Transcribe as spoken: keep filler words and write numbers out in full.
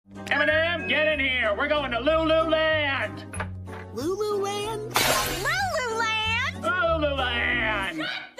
Eminem, get in here. We're going to Lululand. Lululand? Lululand? Lululand.